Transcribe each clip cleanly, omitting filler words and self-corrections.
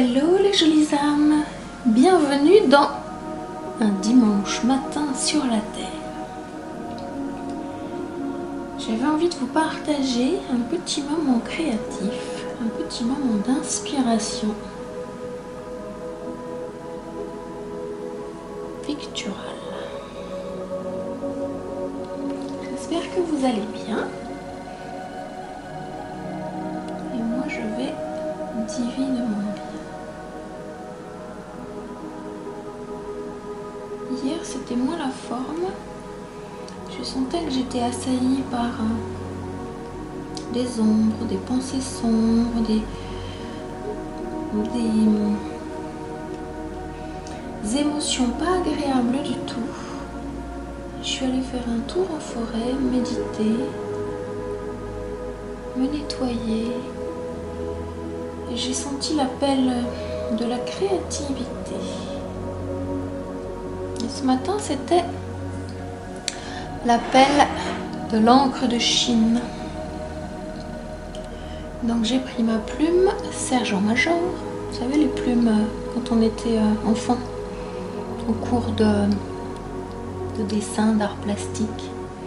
hello les jolies âmes, bienvenue dans un dimanche matin sur la terre. J'avais envie de vous partager un petit moment créatif, un petit moment d'inspiration picturale. J'espère que vous allez bien. Et moi je vais divinement bien. Hier c'était moins la forme. Je sentais que j'étais assaillie par des ombres, des pensées sombres, des émotions pas agréables du tout. Je suis allée faire un tour en forêt, méditer, me nettoyer. Et j'ai senti l'appel de la créativité. Et ce matin, c'était l'appel de l'encre de Chine. Donc j'ai pris ma plume sergent-major. Vous savez, les plumes quand on était enfant, au cours de dessin, d'art plastique.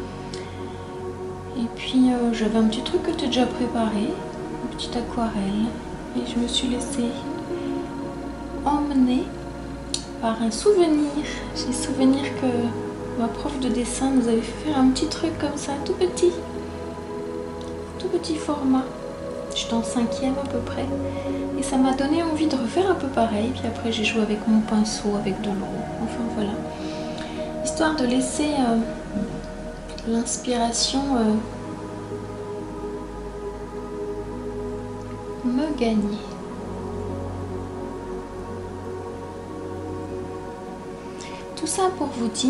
Et puis j'avais un petit truc que j'ai déjà préparé, une petite aquarelle. Et je me suis laissée emmener par un souvenir. J'ai souvenir que ma prof de dessin nous avait fait faire un petit truc comme ça, tout petit format. J'étais en 5e à peu près. Et ça m'a donné envie de refaire un peu pareil. Puis après j'ai joué avec mon pinceau, avec de l'eau. Enfin voilà. Histoire de laisser l'inspiration me gagner. Tout ça pour vous dire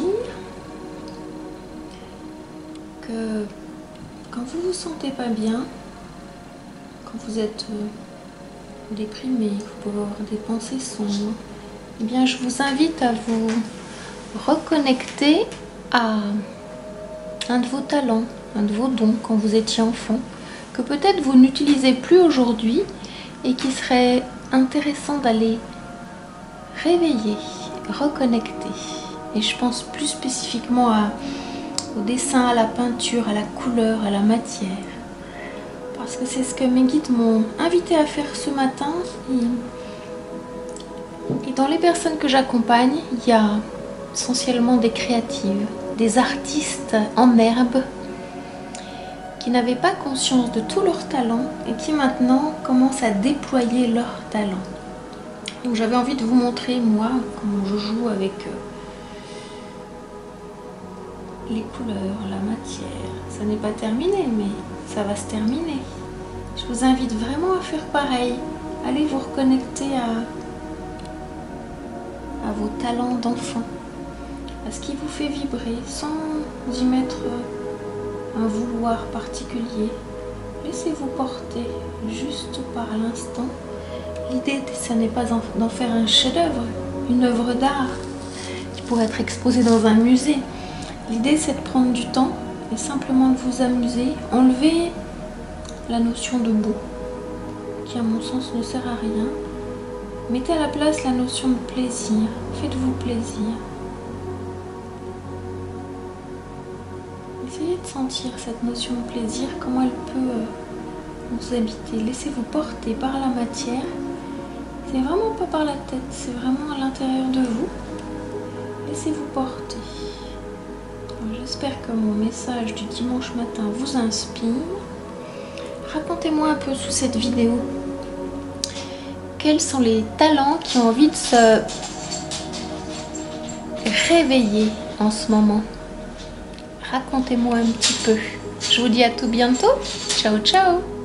que quand vous vous sentez pas bien, quand vous êtes déprimé, que vous pouvez avoir des pensées sombres, eh bien je vous invite à vous reconnecter à un de vos talents, un de vos dons quand vous étiez enfant, que peut-être vous n'utilisez plus aujourd'hui et qui serait intéressant d'aller réveiller, reconnecter. Et je pense plus spécifiquement au dessin, à la peinture, à la couleur, à la matière. Parce que c'est ce que mes guides m'ont invité à faire ce matin. Et dans les personnes que j'accompagne, il y a essentiellement des créatives, des artistes en herbe qui n'avaient pas conscience de tout leur talent et qui maintenant commencent à déployer leur talent. Donc j'avais envie de vous montrer moi comment je joue avec les couleurs, la matière. Ça n'est pas terminé, mais ça va se terminer. Je vous invite vraiment à faire pareil. Allez vous reconnecter à vos talents d'enfant, à ce qui vous fait vibrer, sans y mettre un vouloir particulier. Laissez-vous porter juste par l'instant. L'idée, ce n'est pas d'en faire un chef-d'œuvre, une œuvre d'art qui pourrait être exposée dans un musée. L'idée, c'est de prendre du temps et simplement de vous amuser. Enlevez la notion de beau, qui à mon sens ne sert à rien. Mettez à la place la notion de plaisir. Faites-vous plaisir. Essayez de sentir cette notion de plaisir, comment elle peut vous habiter. Laissez-vous porter par la matière. C'est vraiment pas par la tête, c'est vraiment à l'intérieur de vous. Laissez-vous porter. J'espère que mon message du dimanche matin vous inspire. Racontez-moi un peu sous cette vidéo quels sont les talents qui ont envie de se réveiller en ce moment. Racontez-moi un petit peu. Je vous dis à tout bientôt. Ciao, ciao!